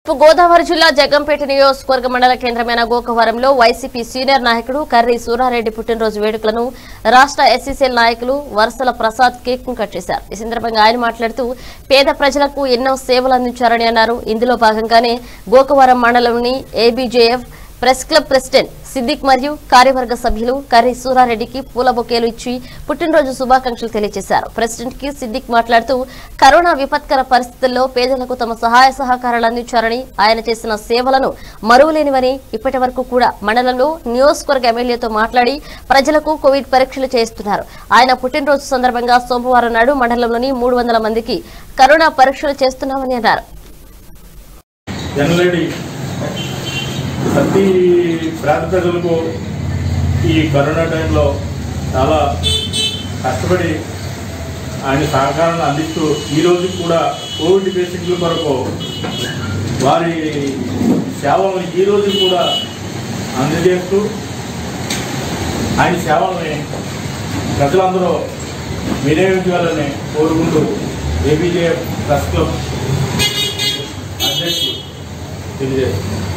గోదావరి జిల్లా జగ్గంపేట నియోజకవర్గ మండల కేంద్రమైన గోకవరంలో వైసీపీ సీనియర్ నాయకుడు కర్రీ సూరారెడ్డి పుట్టినరోజు వేడుకలను రాష్ట్ర ఎస్సీసీఎల్ నాయకులు వరసల ప్రసాద్ కేక్ ను కట్ చేశారు। ఈ సందర్భంగా ఆయన మాట్లాడుతూ పేద ప్రజలకు ఎన్నో సేవలు అందించారని అన్నారు। ఇందులో భాగంగానే గోకవరం మండలంలోని ABJF press club president Siddiq మరియు కార్యవర్గ సభ్యులు కర్రీ సూరారెడ్డికి పూల బొకేలు ఇచ్చి పుట్టినరోజు శుభాకాంక్షలు తెలియజేశారు। ప్రెసిడెంట్ కి సిద్దిక్ మాట్లాడుతూ కరోనా విపత్కర పరిస్థితుల్లో పేదలకు తమ సహాయ సహకారాలు అందించారని, ఆయన చేసిన సేవలను మరువలేనివని, ఇప్పటి వరకు కూడా మండలంలో నియోజకవర్గ ఎమ్మెల్యేతో మాట్లాడి ప్రజలకు కోవిడ్ పరీక్షలు చేస్తున్నారు। ఆయన పుట్టినరోజు సందర్భంగా సోమవారం నాడు మండలంలోని 300 మందికి కరోనా పరీక్షలు చేస్తున్నామని అన్నారు। ప్రతి పేద ప్రజలకు ఈ కరోనా టైంలో చాలా కష్టపడి ఆయన సహకారాన్ని అందిస్తూ ఈరోజు కూడా కోవిడ్ పేషెంట్ల కొరకు వారి సేవలను ఈరోజు కూడా అందజేస్తూ ఆయన సేవల్ని ప్రజలందరూ వినియోగించాలని కోరుకుంటూ ఏబీజేఎఫ్ ప్రెస్ క్లబ్ అధ్యక్షులు తెలియజేస్తున్నారు।